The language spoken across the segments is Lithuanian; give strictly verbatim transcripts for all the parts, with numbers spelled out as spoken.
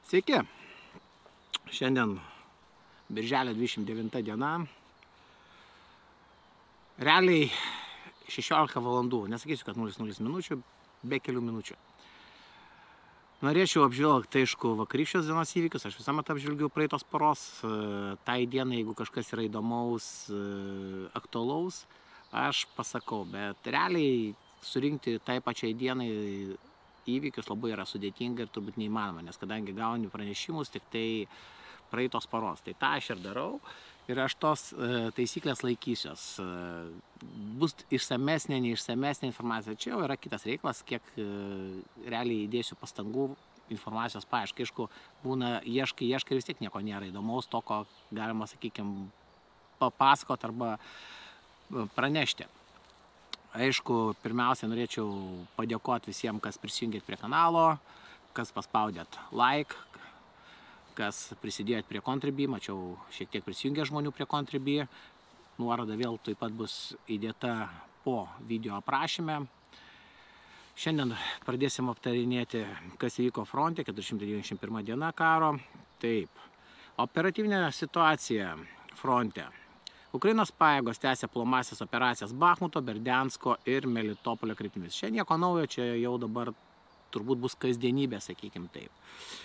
Sveiki, šiandien birželio dvidešimt devinta diena, realiai šešiolika valandų, nesakysiu, kad nulis nulis minučių, be kelių minučių. Norėčiau apžvelgti, aišku, vakarykščios dienos įvykius, aš visuomet apžvelgiu praeitos paros, tai dienai, jeigu kažkas yra įdomaus, aktualaus, aš pasakau, bet realiai surinkti tai pačiai dienai įvykius labai yra sudėtinga ir turbūt neįmanoma, nes kadangi gauni pranešimus tik tai praeitos paros, tai tą aš ir darau ir aš tos taisyklės laikysiuos. Bus išsamesnė, neišsamesnė informacija, čia jau yra kitas reikalas, kiek realiai įdėsiu pastangų informacijos paieškai. Aišku, būna ieškai, ieškai ir vis tiek nieko nėra įdomaus, to, ko galima, sakykime, papasakoti arba pranešti. Aišku, pirmiausia, norėčiau padėkoti visiems, kas prisijungėt prie kanalo, kas paspaudėt like, kas prisidėjot prie Contribui, mačiau šiek tiek prisijungė žmonių prie Contribui. Nuoroda vėl taip pat bus įdėta po video aprašyme. Šiandien pradėsim aptarinėti, kas įvyko fronte, keturi šimtai devyniasdešimt pirma diena karo. Taip, operatyvinė situacija fronte. Ukrainos pajėgos tęsia puolamąsias operacijas Bachmuto, Berdiansko ir Melitopolio kryptimis. Čia nieko naujo, čia jau dabar turbūt bus kasdienybė, sakykim taip.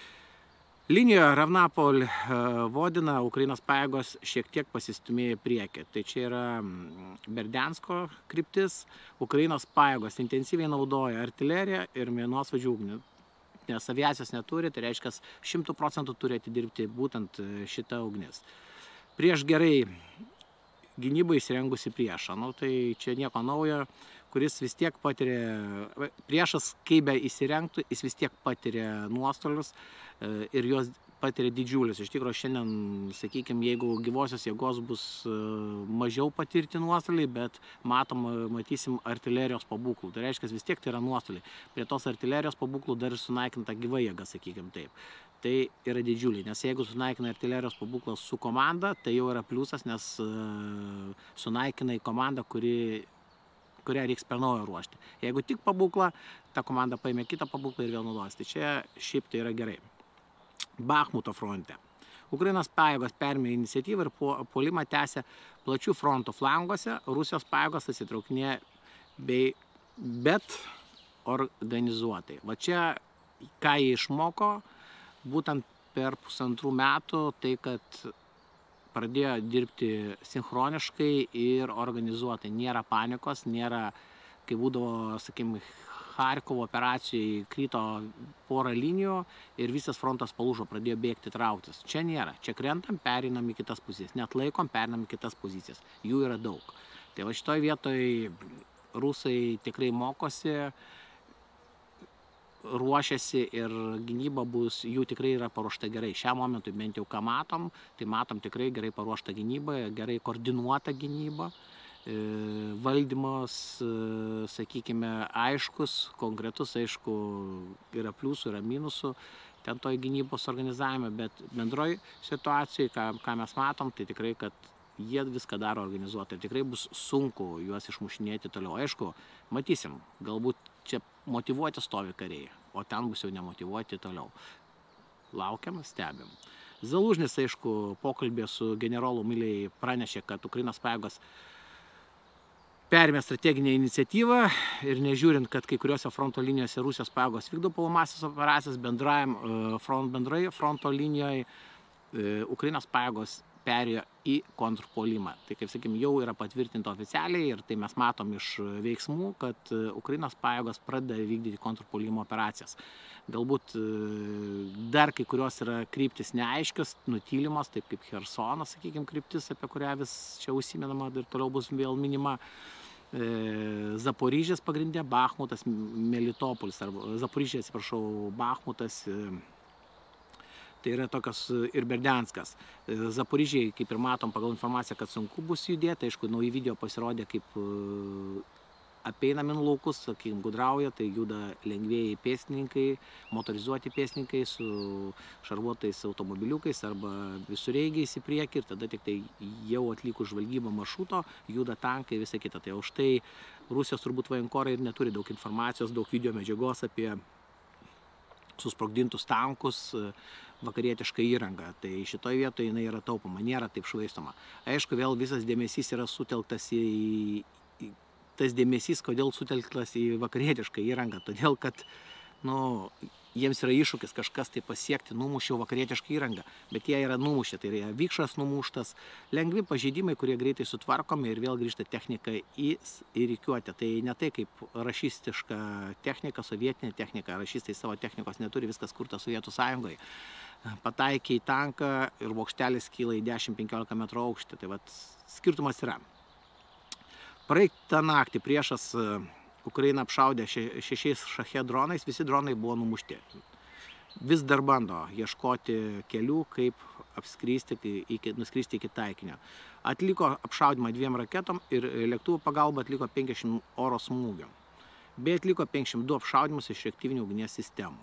Linijoje Ravnapol-Vodina Ukrainos pajėgos šiek tiek pasistumėjo į priekį. Tai čia yra Berdiansko kryptis. Ukrainos pajėgos intensyviai naudoja artileriją ir minosvaidžių ugnį. Nes aviacijos neturi, tai reiškia šimtų procentų turi atidirbti būtent šitą ugnis. Prieš gerai gynybai įsirengusi priešą. Nu, tai čia nieko naujo, kuris vis tiek patiria, priešas, kai be įsirengtų, jis vis tiek patiria nuostolius ir juos patiria didžiulius. Iš tikrųjų, šiandien, sakykime, jeigu gyvosios jėgos bus mažiau patirti nuostoliai, bet matom, matysim artilerijos pabūklų. Tai reiškia, vis tiek tai yra nuostoliai. Prie tos artilerijos pabūklų dar ir sunaikinta gyva jėga, sakykime taip. Tai yra didžiuliai, nes jeigu sunaikina artilerijos pabūklas su komanda, tai jau yra pliusas, nes sunaikina į komandą, kuri, kurią reiks per naują ruošti. Jeigu tik pabūklą, ta komanda paėmė kitą pabūklą ir vėl naudos. Tai čia šiaip tai yra gerai. Bachmuto fronte. Ukrainos pajėgos perėmė iniciatyvą ir puolimą tęsia plačių frontų flanguose. Rusijos pajėgos atsitraukinėja bei bet organizuotai. Va čia, ką jie išmoko, būtent per pusantrų metų, tai kad pradėjo dirbti sinchroniškai ir organizuotai. Nėra panikos, nėra, kai būdavo, sakykime, Charkovo operacijai krito porą linijų ir visas frontas palūžo, pradėjo bėgti, trauktis. Čia nėra. Čia krentam, perinam į kitas pozicijas. Net laikom, perinam į kitas pozicijas. Jų yra daug. Tai va šitoj vietoj rusai tikrai mokosi, ruošiasi ir gynyba bus, jų tikrai yra paruošta gerai. Šiam momentui bent jau ką matom, tai matom tikrai gerai paruoštą gynybą, gerai koordinuotą gynybą. Valdymas, sakykime, aiškus, konkretus, aišku, yra pliusų, yra minusų ten toj gynybos organizavime, bet bendroj situacijai, ką, ką mes matom, tai tikrai, kad jie viską daro organizuotai ir tikrai bus sunku juos išmušinėti toliau. Aišku, matysim, galbūt čia motyvuoti stovi kariai, o ten bus jau nemotyvuoti toliau. Laukiam, stebim. Zalužnis, aišku, pokalbė su generolu Miliai pranešė, kad Ukrainos pajėgos perėmė strateginę iniciatyvą ir nežiūrint, kad kai kuriuose fronto linijose Rusijos pajėgos vykdo puolamąsias operacijas, bendrajam front, bendrai fronto linijoje Ukrainos pajėgos perėjo į kontrpuolimą. Tai, kaip sakym, jau yra patvirtinta oficialiai ir tai mes matom iš veiksmų, kad Ukrainos pajėgos pradeda vykdyti kontrpuolimo operacijas. Galbūt dar kai kurios yra kryptis neaiškios, nutylimos, taip kaip Chersonas, sakykime, kryptis, apie kurią vis čia užsimenama ir toliau bus vėl minima. Zaporižės pagrindė, Bachmutas, Melitopolis, arba Zaporižė, atsiprašau, Bachmutas, tai yra tokios ir Berdianskas. Zaporižėje, kaip ir matom pagal informaciją, kad sunku bus judėti, aišku, nauji video pasirodė, kaip apeina minų laukus, sakykime, gudrauja, tai juda lengvėjai pėstininkai, motorizuoti pėstininkai su šarvuotais automobiliukais arba visureigiais į priekį ir tada tik tai jau atlikus žvalgybą maršruto juda tankai ir visa kita. Tai už tai Rusijos turbūt vojenkorai ir neturi daug informacijos, daug video medžiagos apie susprogdintus tankus, vakarietišką įrangą. Tai šitoje vietoje jinai yra taupoma, nėra taip švaistoma. Aišku, vėl visas dėmesys yra sutelktas į, į tas dėmesys, kodėl sutelktas į vakarietišką įrangą. Todėl, kad nu, jiems yra iššūkis kažkas tai pasiekti, numušiau vakarietišką įrangą, bet jie yra numušę, tai yra vikšras numuštas, lengvi pažeidimai, kurie greitai sutvarkomi ir vėl grįžta technika į, į rikiuotę. Tai ne tai kaip rašistiška technika, sovietinė technika, rašistai savo technikos neturi, viskas kurta Sovietų Sąjungoje. Pataikė į tanką ir bokštelis kyla į dešimt penkiolika metrų aukštį, tai vat skirtumas yra. Praeitą naktį priešas Ukraina apšaudė šešiais šachet dronais, visi dronai buvo numušti. Vis dar bando ieškoti kelių, kaip apskristi, iki, nuskristi iki taikinio. Atliko apšaudimą dviem raketom ir lėktuvų pagalba atliko penkiasdešimt oro smūgių. Bei atliko penkiasdešimt du apšaudimus iš reaktyvinių ugnies sistemų.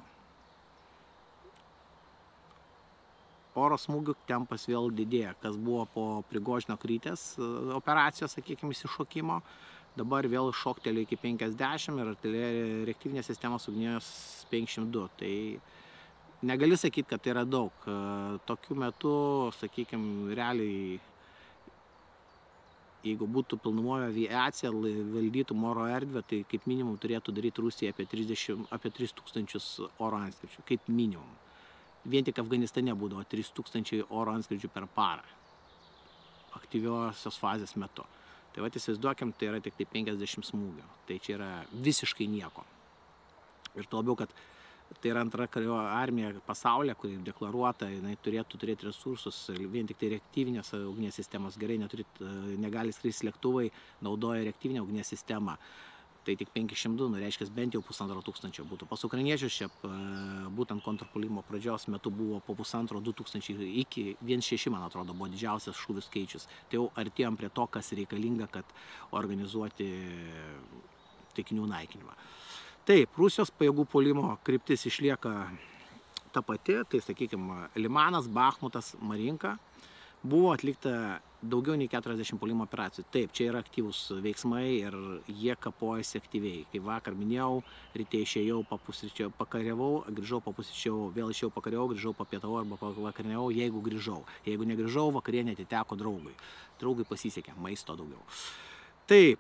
Oro smūgių tempas vėl didėja, kas buvo po Prigožino Krytės operacijos, sakykime, įsišokimo. Dabar vėl šoktelė iki penkiasdešimt ir reaktyvinės sistemos ugnies penkiasdešimt du. Tai negali sakyti, kad tai yra daug. Tokiu metu, sakykime, realiai, jeigu būtų pilnumojo aviacija, valdytų oro erdvę, tai kaip minimum turėtų daryti Rusija apie, trisdešimt, apie tris tūkstančius oro antskrydžių. Kaip minimum. Vien tik Afganistane būdavo trys tūkstančiai oro antskrydžių per parą. Aktyviosios fazės metu. Tai va, įsivaizduokim, tai yra tik tai penkiasdešimt smūgių. Tai čia yra visiškai nieko. Ir to labiau, kad tai yra antra kario armija pasaulyje, kuri deklaruota, jinai turėtų turėti resursus, vien tik tai reaktyvinės ugnies sistemos gerai neturit, negali skristi lėktuvai, naudoja reaktyvinę ugnies sistemą. Tai tik penkiasdešimt du, nu, reiškia, bent jau pusantro tūkstančio būtų. Pas ukrainiečius čia būtent kontrpuolimo pradžios metu buvo po pusantro du tūkstančiai, iki viens šeši, man atrodo, buvo didžiausias šūvių skaičius. Tai jau artėjom prie to, kas reikalinga, kad organizuoti taikinių naikinimą. Taip, Rusijos pajėgų puolimo kryptis išlieka ta pati, tai, sakykime, Limanas, Bachmutas, Marinka. Buvo atlikta daugiau nei keturiasdešimt puolimo operacijų. Taip, čia yra aktyvūs veiksmai ir jie kapojasi aktyviai. Kaip vakar minėjau, ryte išėjau, papusryčiau, pakariavau, grįžau, papusryčiau, vėl išėjau, pakariavau, grįžau, papietavau arba vakariavau, jeigu grįžau. Jeigu negrįžau, vakarienė atiteko draugui. Draugui pasisekė, maisto daugiau. Taip.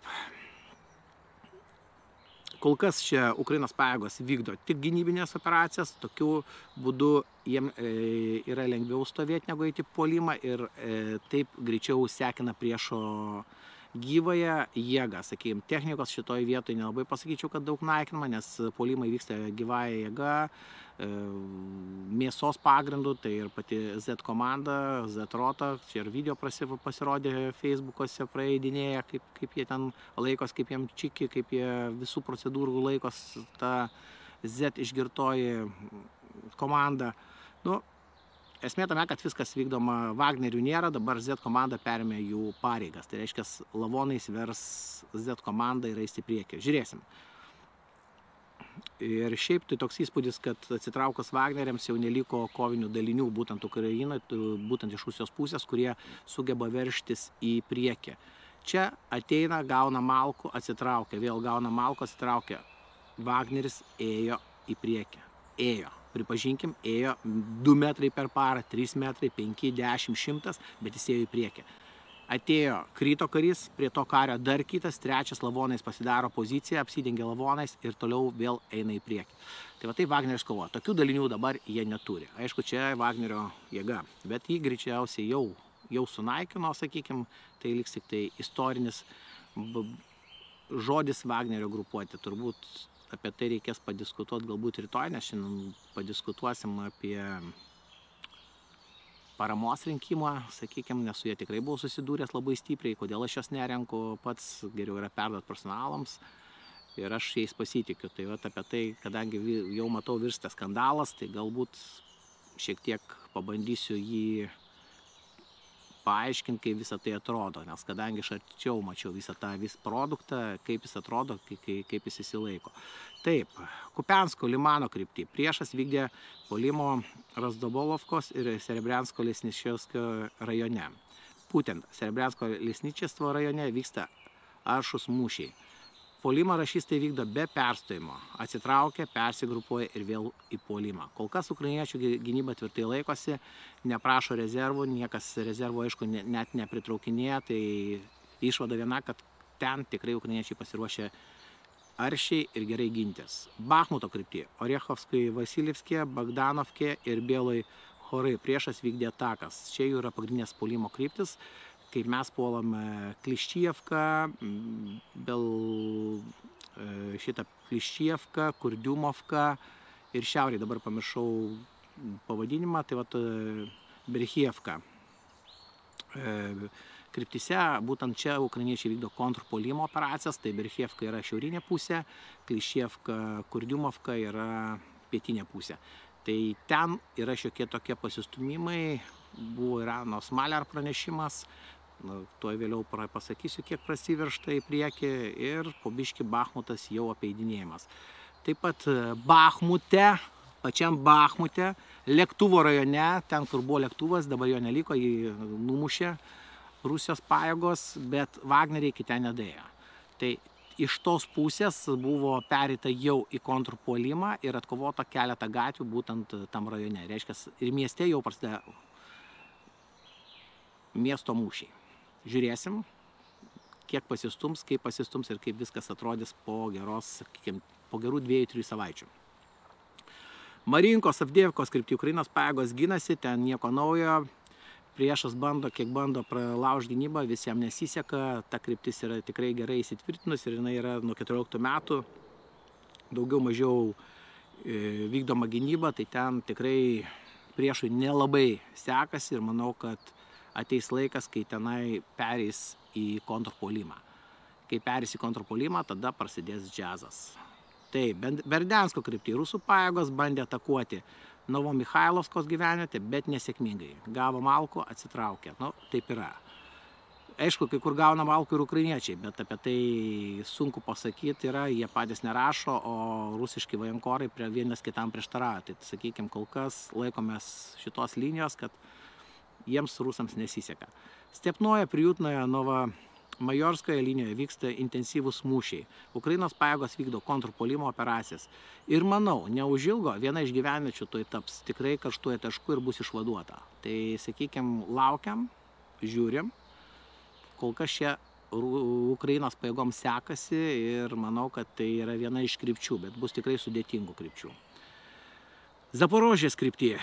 Kol kas čia Ukrainos pajėgos vykdo tik gynybinės operacijas, tokiu būdu jiem e, yra lengviau stovėti negu eiti puolimą ir e, taip greičiau sekina priešo gyvąją jėgą. Sakykime, technikos šitoje vietoje nelabai pasakyčiau, kad daug naikinama, nes puolimai vyksta gyvąja jėga, e, mėsos pagrindų, tai ir pati Z komanda, Z rota, čia ir video pasirodė Facebook'ose, praeidinėja, kaip, kaip jie ten laikos, kaip jiem čiki, kaip jie visų procedūrų laikos, ta Z išgirtoji komanda. Nu, esmė tame, kad viskas vykdoma, Wagnerių nėra, dabar Z komanda perėmė jų pareigas. Tai reiškia, lavonais vers Z komandą ir eis į priekį. Žiūrėsim. Ir šiaip tai toks įspūdis, kad atsitraukus Wagneriams jau neliko kovinių dalinių būtent Ukrainoje, būtent iš Rusijos pusės, kurie sugeba verštis į priekį. Čia ateina, gauna malkų, atsitraukia, vėl gauna malkų, atsitraukia. Wagneris ėjo į priekį. Ėjo. Pripažinkim, ėjo du metrai per parą, trys metrai, penki, dešimt, šimtas, bet jis ėjo į priekį. Atėjo kryto karys, prie to kario dar kitas, trečias lavonais pasidaro poziciją, apsidengia lavonais ir toliau vėl eina į priekį. Tai va tai Wagneris kovoja. Tokių dalinių dabar jie neturi. Aišku, čia Wagnerio jėga, bet jį greičiausiai jau, jau sunaikino, sakykime, tai liks tik tai istorinis žodis Wagnerio grupuotė. Turbūt apie tai reikės padiskutuoti galbūt rytoj, nes šiandien padiskutuosim apie paramos rinkimą, sakykime, nes su jie tikrai buvau susidūręs labai stipriai, kodėl aš jas nerenku, pats geriau yra perduoti personalams ir aš jais pasitikiu. Tai vat apie tai, kadangi jau matau virsta skandalas, tai galbūt šiek tiek pabandysiu jį paaiškinti, kaip visą tai atrodo, nes kadangi aš arčiau mačiau visą tą visą produktą, kaip jis atrodo, kaip jis įsilaiko. Taip, Kupiansko Limano kryptį priešas vykdė puolimo Razdobolovkos ir Serebriansko-Lesničevskio rajone. Būtent Serebriansko-Lesničestvo rajone vyksta aršūs mūšiai. Puolimą rašistai vykdo be perstojimo. Atsitraukia, persigrupuoja ir vėl į puolimą. Kol kas ukrainiečių gynyba tvirtai laikosi, neprašo rezervų, niekas rezervų aišku net nepritraukinėja, tai išvada viena, kad ten tikrai ukrainiečiai pasiruošę aršiai ir gerai gintis. Bachmuto kryptyje, Orechovskoje, Vasiljevske, Bogdanovke ir Bieloj chorai priešas vykdė atakas. Čia jų yra pagrindinės puolimo kryptis. Kaip mes puolame Kliščievką, Bel, šitą Kliščievką, Kurdiumovką ir šiauriai, dabar pamiršau pavadinimą, tai vat Berchievka. Kryptise, būtent čia ukrainiečiai vykdo kontrpuolimo operacijas, tai Berchievka yra šiaurinė pusė, Kliščievka, Kurdiumovka yra pietinė pusė. Tai ten yra šiokie tokie pasistumimai, buvo Irano Smaler pranešimas, tuoj vėliau pasakysiu, kiek prasiveržta į priekį ir po biškį Bachmutas jau apeidinėjimas. Taip pat Bachmute, pačiam Bachmute, lėktuvo rajone, ten kur buvo lėktuvas, dabar jo neliko, jį numušė Rusijos pajėgos, bet Wagneriai iki ten nedėjo. Tai iš tos pusės buvo pereita jau į kontrpuolimą ir atkovota keletą gatvių būtent tam rajone. Reiškia, ir mieste jau prasidėjo miesto mūšiai. Žiūrėsim, kiek pasistums, kaip pasistums ir kaip viskas atrodys po geros, sakykime, po gerų dviejų, trijų savaičių. Mariinkos, Avdiivkos krypty Ukrainos pajėgos ginasi, ten nieko naujo. Priešas bando, kiek bando pralaužti gynybą, visiems nesiseka, ta kryptis yra tikrai gerai įsitvirtinus ir jinai yra nuo keturioliktų metų daugiau mažiau vykdoma gynyba, tai ten tikrai priešui nelabai sekasi ir manau, kad ateis laikas, kai tenai pereis į kontrpuolimą. Kai pereis į kontrpuolimą, tada prasidės džiazas. Tai Berdiansko krypty rusų pajėgos bandė atakuoti Novomichailovskos gyvenvietę, bet nesėkmingai. Gavo malkų, atsitraukė. Nu, taip yra. Aišku, kai kur gauna malkų ir ukrainiečiai, bet apie tai sunku pasakyti yra, jie patys nerašo, o rusiški vajankorai prie vienas kitam prieštarauja. Tai, sakykime, kol kas laikomės šitos linijos, kad jiems rusams nesiseka. Stepnoje, Prijutnoje, Novomajorskoje linijoje vyksta intensyvūs mūšiai. Ukrainos pajėgos vykdo kontrpuolimo operacijas. Ir manau, neužilgo viena iš gyvenviečių tai taps tikrai karštuoju tašku ir bus išvaduota. Tai, sakykime, laukiam, žiūrim. Kol kas čia Ukrainos pajėgoms sekasi ir manau, kad tai yra viena iš krypčių, bet bus tikrai sudėtingų krypčių. Zaporožės kryptyje.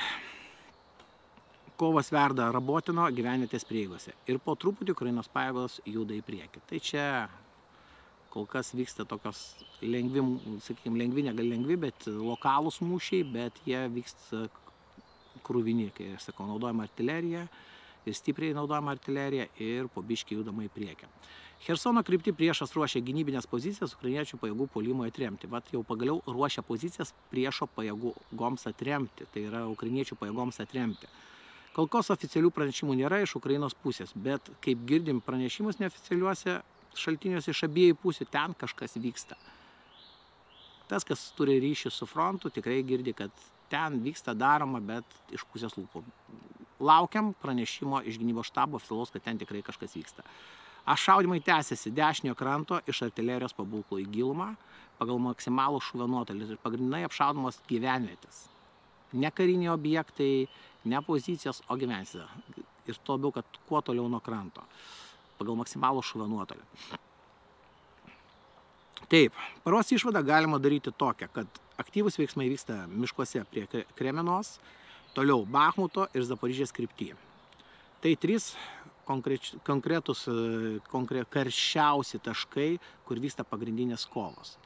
Kovas verda Rabotino gyvenvietės prieigose. Ir po truputį Ukrainos pajėgos juda į priekį. Tai čia kol kas vyksta tokios lengvi, sakykime, lengvi, negal lengvi, bet lokalūs mūšiai, bet jie vyksta krūvini, kai, aš sakau, naudojama artilerija ir stipriai naudojama artilerija ir po biškį judama į priekį. Chersono krypty priešas ruošia gynybinės pozicijas ukrainiečių pajėgų puolimui atremti. Vat jau pagaliau ruošia pozicijas priešo pajėgoms atremti, tai yra ukrainiečių pajėgoms atremti. Kol kas oficialių pranešimų nėra iš Ukrainos pusės, bet kaip girdim pranešimus neoficialiuose šaltiniuose iš abiejų pusių, ten kažkas vyksta. Tas, kas turi ryšį su frontu, tikrai girdi, kad ten vyksta daroma, bet iš pusės lūpų. Laukiam pranešimo iš gynybos štabo oficialaus, kad ten tikrai kažkas vyksta. Šaudymai tęsiasi dešinio kranto iš artilerijos pabūklų į gilumą pagal maksimalų šūvio nuotolį ir pagrindinai apšaudomos gyvenvietės. Ne kariniai objektai, ne pozicijos, o gyvenvietės. Ir to labiau, kad kuo toliau nuo kranto pagal maksimalų šūvio nuotolį. Taip, paros išvadą galima daryti tokią, kad aktyvūs veiksmai vyksta miškuose prie Kremenos, toliau Bachmuto ir Zaporižės kryptyje. Tai trys konkretus, konkre, karščiausi taškai, kur vyksta pagrindinės kovos.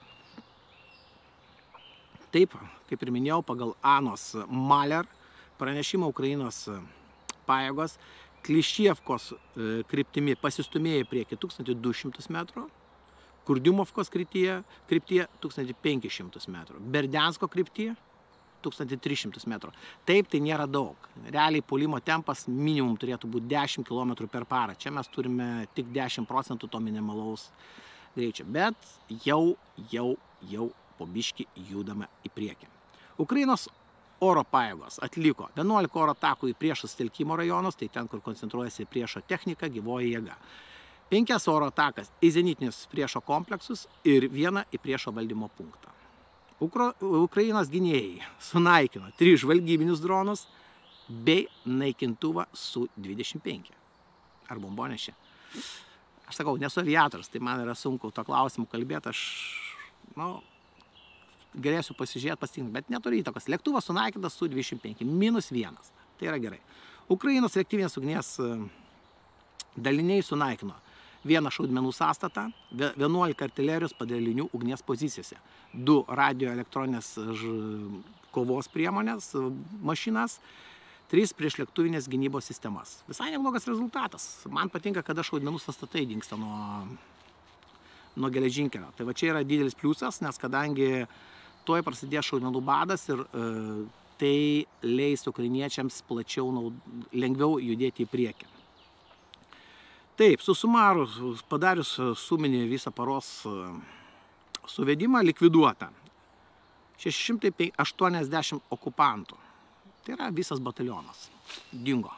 Taip, kaip ir minėjau, pagal Anos Maler pranešimą Ukrainos pajėgos Kliščievkos kryptimi pasistumėjo į priekį tūkstantį du šimtus metrų, Kurdiumovkos kryptyje, kryptyje tūkstantį penkis šimtus metrų, Berdiansko kryptyje tūkstantį tris šimtus metrų. Taip, tai nėra daug. Realiai puolimo tempas minimum turėtų būti dešimt kilometrų per parą. Čia mes turime tik dešimt procentų to minimalaus greičio. Bet jau, jau, jau po biškį judame į priekį. Ukrainos oro pajėgos atliko vienuolika oro atakų į priešo sutelkimo rajonus, tai ten, kur koncentruojasi priešo technika, gyvoji jėga. penkias oro atakas į zenitinius priešo kompleksus ir vieną į priešo valdymo punktą. Ukra Ukrainos gynėjai sunaikino tris žvalgybinius dronus bei naikintuvą su dvidešimt penki. Ar bombonešė. Aš sakau, nesu aviatorius, tai man yra sunku to klausimu kalbėti, aš, nu, galėsiu pasižiūrėti, pasitinkti, bet neturi įtakos. Lėktuvas sunaikintas su dvidešimt penki, minus vienas. Tai yra gerai. Ukrainos reaktyvinės ugnies daliniai sunaikino vieną šaudmenų sąstatą, vienuolika artilerijos padalinių ugnies pozicijose, du radioelektroninės kovos priemonės, mašinas, tris priešlėktuvinės gynybos sistemas. Visai neblogas rezultatas. Man patinka, kada šaudmenų sąstatai dingsta nuo, nuo geležinkelio. Tai va čia yra didelis pliusas, nes kadangi tuoj prasidės šaudmenų badas ir e, tai leis ukrainiečiams plačiau, naud... lengviau judėti į priekį. Taip, susumarus, padarius suminį visą paros suvedimą, likviduota šeši šimtai aštuoniasdešimt okupantų. Tai yra visas batalionas. Dingo.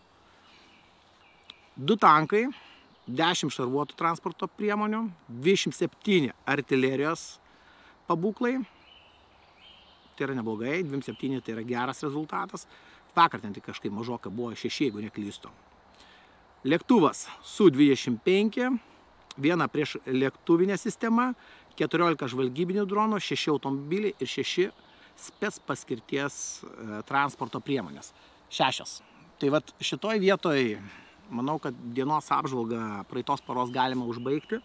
Du tankai, dešimt šarvuotų transporto priemonių, dvidešimt septyni artilerijos pabūklai. Tai yra neblogai, dvidešimt septyni tai yra geras rezultatas. Vakar ten tik kažkaip mažoka buvo šeši, jeigu neklystu. Lėktuvas su dvidešimt penki, viena prieš lėktuvinė sistema, keturiolika žvalgybinių dronų, šeši automobiliai ir šeši spec paskirties transporto priemonės. Šešios. Tai vat šitoj vietoj, manau, kad dienos apžvalgą praeitos paros galima užbaigti.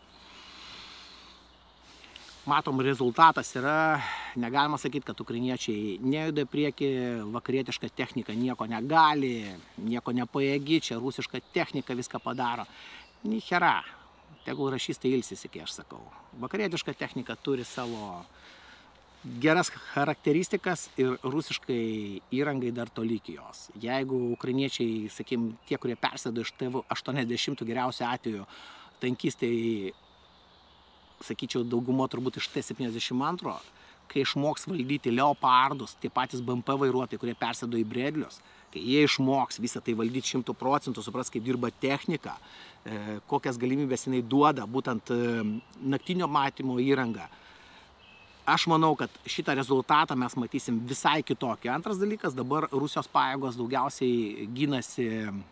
Matom, rezultatas yra, negalima sakyti, kad ukrainiečiai nejuda į priekį, vakarietiška technika nieko negali, nieko nepajėgi, čia rusiška technika viską padaro. Ni hera, tegul rašystai ilsisi, kai aš sakau. Vakarietiška technika turi savo geras charakteristikas ir rusiškai įrangai dar toli iki jos. Jeigu ukrainiečiai, sakykim, tie, kurie persėdo iš T V aštuoniasdešimt geriausiu atveju, tankistai, sakyčiau, daugumo turbūt iš T septyniasdešimt du, kai išmoks valdyti leopardus, tie patys B M P vairuotojai, kurie persėdo į bredlius, kai jie išmoks visą tai valdyti šimtų procentų, supras, kaip dirba technika, kokias galimybės jinai duoda, būtent naktinio matymo įrangą. Aš manau, kad šitą rezultatą mes matysim visai kitokį. Antras dalykas, dabar Rusijos pajėgos daugiausiai gynasi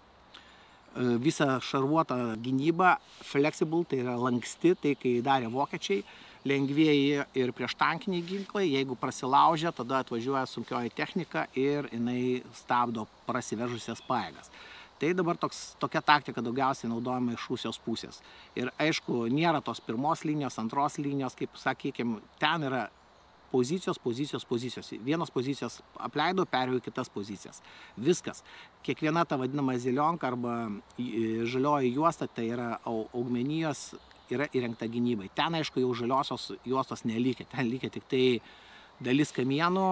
visą šarvuotą gynybą, flexible, tai yra lanksti, tai kai darė vokiečiai, lengvieji ir prieštankiniai ginklai, jeigu prasilaužia, tada atvažiuoja sunkioji technika ir jinai stabdo prasiveržusias pajėgas. Tai dabar toks, tokia taktika daugiausiai naudojama iš Rusijos pusės. Ir aišku, nėra tos pirmos linijos, antros linijos, kaip sakykime, ten yra pozicijos, pozicijos, pozicijos. Vienos pozicijos apleido, perėjo į kitas pozicijas. Viskas. Kiekviena ta vadinama zilionka arba žalioji juosta, tai yra augmenijos, yra įrengta gynybai. Ten, aišku, jau žaliosios juostos nelikė. Ten likė tik tai dalis kamienų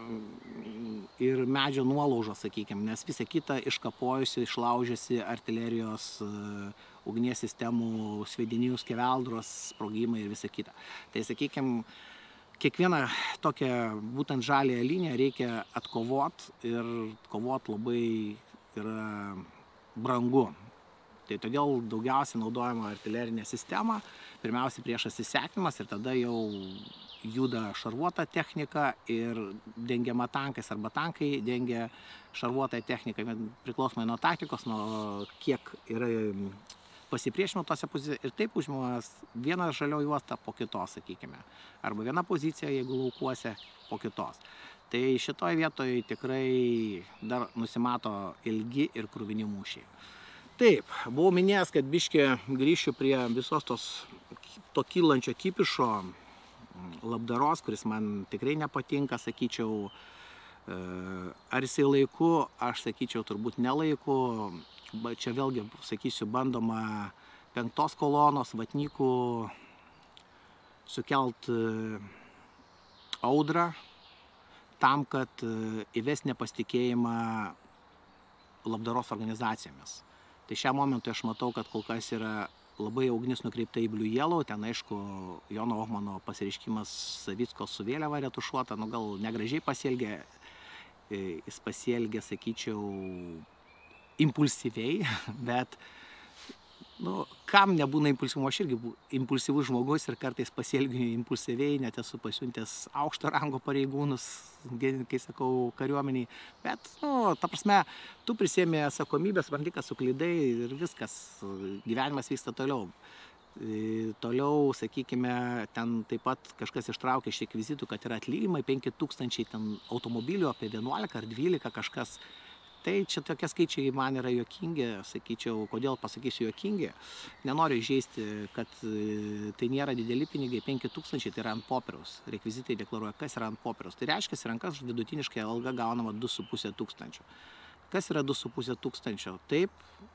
ir medžio nuolaužos, sakykime, nes visa kita iškapojusi, išlaužėsi artilerijos ugnies sistemų, sviedinių, skeveldros, sprogimai ir visa kita. Tai, sakykime, kiekvieną tokią būtent žaliąją liniją reikia atkovot ir kovot labai yra brangu. Tai todėl daugiausiai naudojama artilerinė sistema, pirmiausiai priešas įsekinimas ir tada jau juda šarvuota technika ir dengiama tankais arba tankai dengia šarvuotą techniką, priklausomai nuo taktikos, nuo kiek yra pasipriešinimo tose pozicijose ir taip užimamas vieną žalio juostą po kitos, sakykime. Arba viena pozicija, jeigu laukuose, po kitos. Tai šitoj vietoj tikrai dar nusimato ilgi ir kruvini mūšiai. Taip, buvau minėjęs, kad biškį grįšiu prie visos tos to kylančio kipišo labdaros, kuris man tikrai nepatinka, sakyčiau, ar jisai laiku, aš sakyčiau, turbūt nelaiku. Čia vėlgi, sakysiu, bandoma penktos kolonos vatnikų sukelt audrą tam, kad įves nepasitikėjimą labdaros organizacijomis. Tai šią momentą aš matau, kad kol kas yra labai ugnis nukreipta į Blue Yellow, ten aišku Jono Ohmano pasireiškimas Savicko su vėliava retušuota, nu gal negražiai pasielgė, jis pasielgė, sakyčiau, impulsyviai, bet Nu, kam nebūna impulsyvumo, aš irgi impulsyvus žmogus ir kartais pasielgiu impulsyviai, net esu pasiuntęs aukšto rango pareigūnus, kai sakau, kariuomeniai. Bet, nu, ta prasme, tu prisėmė atsakomybę, supranti, kad suklydai ir viskas, gyvenimas vyksta toliau. Toliau, sakykime, ten taip pat kažkas ištraukė iš rekvizitų, kad yra atlyginimai penki tūkstančiai ten automobilių, apie vienuolika ar dvylika kažkas. Tai čia tokie skaičiai man yra juokingi, sakyčiau, kodėl pasakysiu juokingi. Nenoriu įžeisti, kad tai nėra dideli pinigai, penki tūkstančiai tai yra ant popieriaus. Rekvizitai deklaruoja, kas yra ant popieriaus. Tai reiškia, rankas vidutiniškai alga gaunama du su puse tūkstančio. Kas yra du su puse tūkstančio? Taip,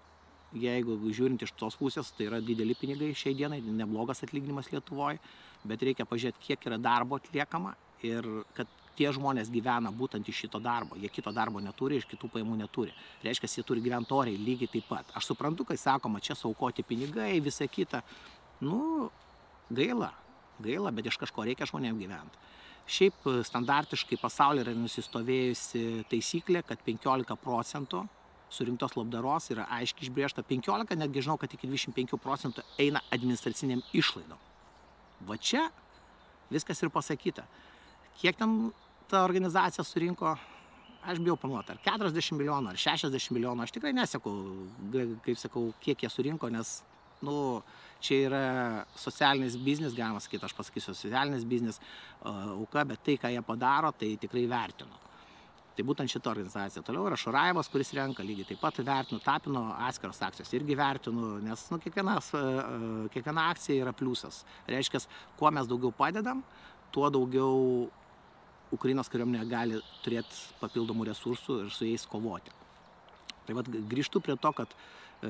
jeigu žiūrint iš tos pusės, tai yra dideli pinigai šiai dienai, neblogas atlyginimas Lietuvoje, bet reikia pažiūrėti, kiek yra darbo atliekama ir kad tie žmonės gyvena būtent iš šito darbo. Jie kito darbo neturi, iš kitų pajamų neturi. Reiškia, jie turi gyventi oriai lygiai taip pat. Aš suprantu, kai sakoma, čia suaukoti pinigai, visa kita. Nu, gaila, gaila, bet iš kažko reikia žmonėms gyventi. Šiaip standartiškai pasaulyje yra nusistovėjusi taisyklė, kad penkiolika procentų surinktos labdaros yra aiškiai išbrėžta. penkiolika, netgi žinau, kad iki dvidešimt penkių procentų eina administraciniam išlaidom. Va čia viskas ir pasakyta. Kiek ten ta organizacija surinko, aš bijau panuoti, ar keturiasdešimt milijonų, ar šešiasdešimt milijonų, aš tikrai neseku, kaip sakau, kiek jie surinko, nes, nu, čia yra socialinis biznis, galima sakyti, aš pasakysiu socialinis biznis, auka, bet tai, ką jie padaro, tai tikrai vertinu. Tai būtent šita organizacija. Toliau yra Šurajevas, kuris renka, lygiai taip pat vertinu, Tapino atskiros akcijos irgi vertinu, nes, nu, kiekviena, kiekviena akcija yra pliusas. Reiškia, kuo mes daugiau padedam, tuo daugiau Ukrainos kariuomenė gali turėti papildomų resursų ir su jais kovoti. Tai vat grįžtu prie to, kad, e,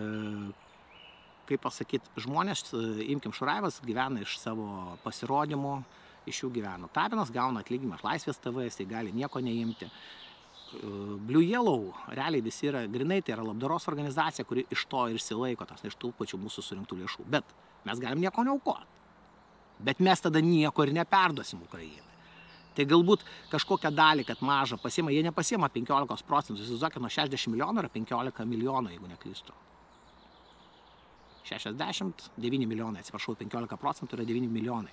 kaip pasakyti, žmonės, imkim Šurajevas, gyvena iš savo pasirodymų, iš jų gyvena. Tapinas gauna atlyginimą iš Laisvės T V, jisai gali nieko neimti. Blue Yellow, realiai visi yra, grinai tai yra labdaros organizacija, kuri iš to ir išsilaiko, tas iš tų pačių mūsų surinktų lėšų. Bet mes galim nieko neaukoti. Bet mes tada nieko ir neperduosim Ukrainai. Tai galbūt kažkokią dalį, kad mažą pasiema, jie nepasiema penkiolika procentų, įsivaizduokit, nuo šešiasdešimt milijonų yra penkiolika milijonų, jeigu neklystu. šešiasdešimt devyni milijonai, atsiprašau, penkiolika procentų yra devyni milijonai.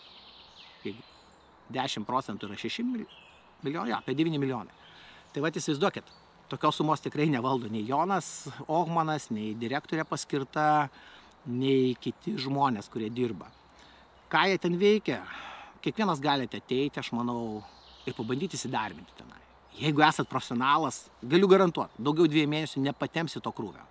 dešimt procentų yra šeši milijonai, ja, apie devyni milijonai. Tai va, įsivaizduokit, tokios sumos tikrai nevaldo nei Jonas Ohmanas, nei direktorė paskirta, nei kiti žmonės, kurie dirba. Ką jie ten veikia? Kiekvienas galite ateiti, aš manau, ir pabandyti įsidarbinti tenai. Jeigu esat profesionalas, galiu garantuoti, daugiau dviejų mėnesių nepatempsi to krūvio.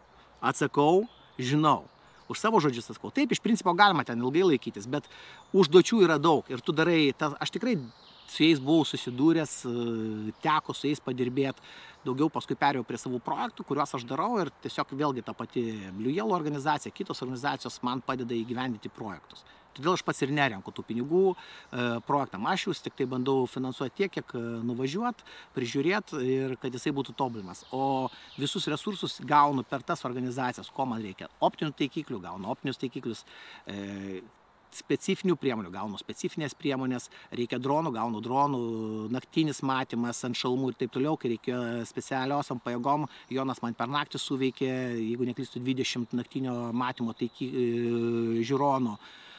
Atsakau, žinau. Už savo žodžius atsakau. Taip, iš principo galima ten ilgai laikytis, bet užduočių yra daug. Ir tu darai, ta, aš tikrai su jais buvau susidūręs, teko su jais padirbėti. Daugiau paskui perėjau prie savų projektų, kuriuos aš darau ir tiesiog vėlgi ta pati Blue Yellow organizacija, kitos organizacijos man padeda įgyvendinti projektus. Todėl aš pats ir nerenku tų pinigų e, projektam. Aš jūs tik tai bandau finansuoti tiek, kiek nuvažiuoti, prižiūrėti ir kad jisai būtų tobulinimas. O visus resursus gaunu per tas organizacijas, ko man reikia. Optinių taikiklių gaunu, optinius taikiklius, e, specifinių priemonių gaunu, specifinės priemonės, reikia dronų, gaunu dronų, naktinis matymas ant šalmų ir taip toliau, kai reikėjo specialiosiam pajėgom, Jonas man per naktį suveikė, jeigu neklystu, dvidešimt naktinio matymo taiki, e, žiūronų.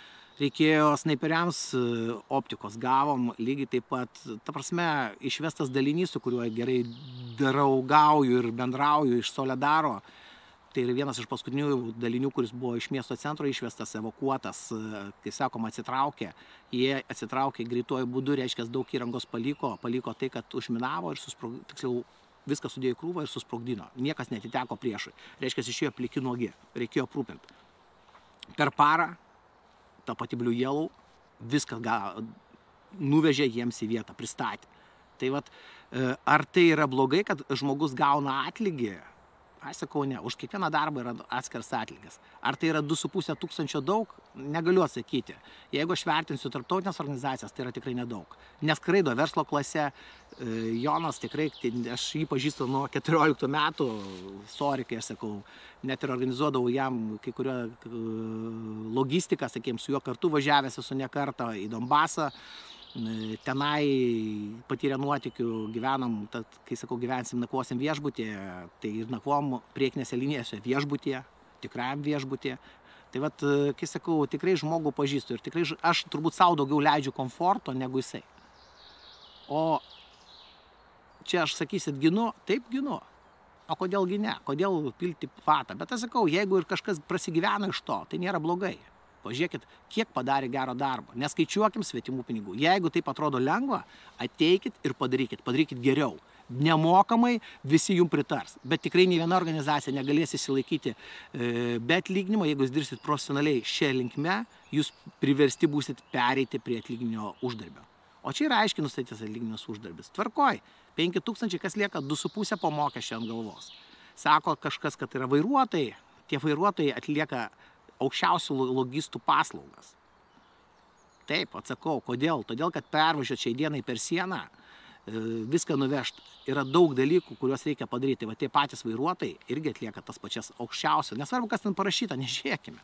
Reikėjo snaiperiams optikos, gavom lygiai taip pat, ta prasme, išvestas dalinys, su kuriuo gerai draugauju ir bendrauju iš Soledaro. Tai yra vienas iš paskutinių dalinių, kuris buvo iš miesto centro išvestas, evakuotas, kai sakoma, atsitraukė. Jie atsitraukė greituoju būdu, reiškia, daug įrangos paliko, paliko tai, kad užminavo ir susprog... tiksliau viską sudėjo į krūvą ir susprogdino. Niekas netiteko priešui. Reiškia, išėjo pliki nuogi, reikėjo aprūpinti. Per parą ta pati Blue Yellow viską ga, nuvežė jiems į vietą, pristatė. Tai vat, ar tai yra blogai, kad žmogus gauna atlygį? Aš sakau, ne, už kiekvieną darbą yra atskiras atlygis. Ar tai yra du su puse tūkstančio daug? Negaliu atsakyti. Jeigu aš vertinsiu tarptautinės organizacijas, tai yra tikrai nedaug. Neskraido verslo klase, Jonas tikrai, aš jį pažįstu nuo keturioliktų metų, sorry, kai aš sakau, net ir organizuodavau jam kai kurio logistiką, sakėjim, su juo kartu važiavęs esu ne kartą į Donbasą. Tenai patyrė nuotykių, gyvenam, tad, kai sakau, gyvensim, nakvosim viešbutyje, tai ir nakvom priekinėse linijose viešbutyje, tikrajam viešbutį. Tai vat, kai sakau, tikrai žmogų pažįstu ir tikrai aš turbūt savo daugiau leidžiu komforto negu jisai. O čia aš sakysit, ginu, taip ginu. O kodėlgi ne? Kodėl pilti patą? Bet aš sakau, jeigu ir kažkas prasigyvena iš to, tai nėra blogai. Pažiūrėkit, kiek padarė gero darbo. Neskaičiuokim svetimų pinigų. Jeigu taip atrodo lengva, ateikit ir padarykit. Padarykit geriau. Nemokamai visi jums pritars. Bet tikrai nei viena organizacija negalės įsilaikyti be atlyginimo. Jeigu jūs dirsit profesionaliai šią linkme, jūs priversti būsit pereiti prie atlyginimo uždarbio. O čia yra aiškiai nustatytas atlyginimas uždarbis. Tvarkoj, penki tūkstančiai, kas lieka du su puse po mokesčio ant galvos. Sako kažkas, kad yra vairuotojai. Tie vairuotojai atlieka aukščiausių logistų paslaugas. Taip, atsakau, kodėl? Todėl, kad pervažiuoti šiai dienai per sieną, viską nuvežti. Yra daug dalykų, kuriuos reikia padaryti. Va tie patys vairuotojai irgi atlieka tas pačias aukščiausias. Nesvarbu, kas ten parašyta, nežiūrėkime.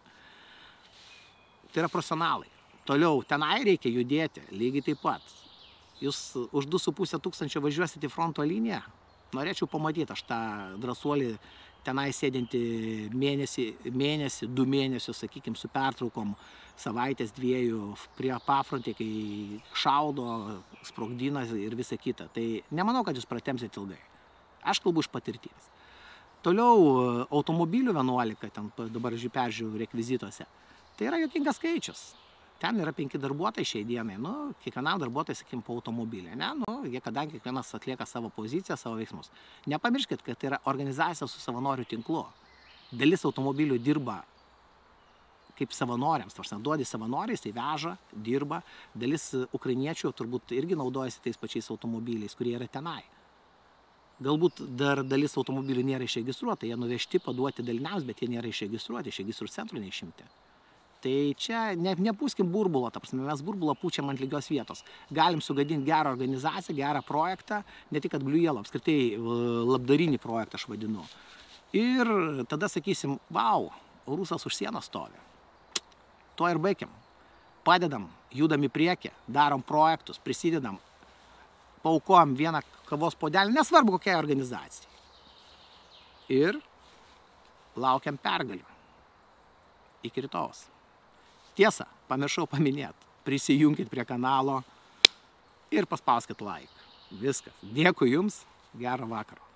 Tai yra profesionalai. Toliau, tenai reikia judėti, lygiai taip pat. Jūs už du su puse tūkstančio važiuosite į fronto liniją. Norėčiau pamatyti aš tą drąsuolį tenai sėdinti mėnesį, mėnesį, du mėnesius, sakykime, su pertraukom savaitės dviejų prie pafrontė, kai šaudo, sprogdina ir visa kita. Tai nemanau, kad jūs pratemsit ilgai. Aš kalbu iš patirties. Toliau automobilių vienuolika, ten dabar peržiūrėjau rekvizituose. Tai yra juokingas skaičius. Ten yra penki darbuotojai šiai dienai. Nu, kiekvienam darbuotojai, sakykim, po automobilį. Ne? Nu, jie, kadangi kiekvienas atlieka savo poziciją, savo veiksmus. Nepamirškit, kad tai yra organizacija su savanorių tinklu. Dalis automobilių dirba kaip savanoriams. Tarsi, duodi savanoriais, tai veža, dirba. Dalis ukrainiečių turbūt irgi naudojasi tais pačiais automobiliais, kurie yra tenai. Galbūt dar dalis automobilių nėra išregistruota. Jie nuvežti, paduoti daliniams, bet jie nėra išregistruoti. Iš registrų centrų neišimti. Tai čia ne, nepūskim burbulo, ta prasme, mes burbulą pučiam ant lygios vietos. Galim sugadinti gerą organizaciją, gerą projektą, ne tik kad Blue Yellow, apskritai labdarinį projektą aš vadinu. Ir tada sakysim, vau, rusas už sienos stovi. Tuo ir baigiam. Padedam, judam į priekį, darom projektus, prisidedam, paukojam vieną kavos puodelį, nesvarbu kokiai organizacijai. Ir laukiam pergalių. Iki rytojus. Tiesa, pamiršau paminėti, prisijunkit prie kanalo ir paspauskit like. Viskas. Dėkui jums, gero vakaro.